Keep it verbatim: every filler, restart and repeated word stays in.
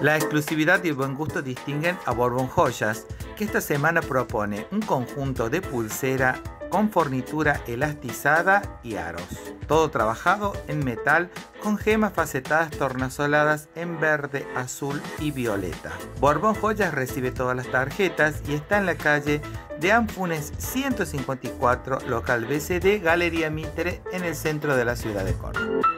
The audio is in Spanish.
La exclusividad y el buen gusto distinguen a Borbón Joyas, que esta semana propone un conjunto de pulsera con fornitura elastizada y aros. Todo trabajado en metal con gemas facetadas tornasoladas en verde, azul y violeta. Borbón Joyas recibe todas las tarjetas y está en la calle de Anfunes ciento cincuenta y cuatro, local B C D, Galería Mitre, en el centro de la ciudad de Córdoba.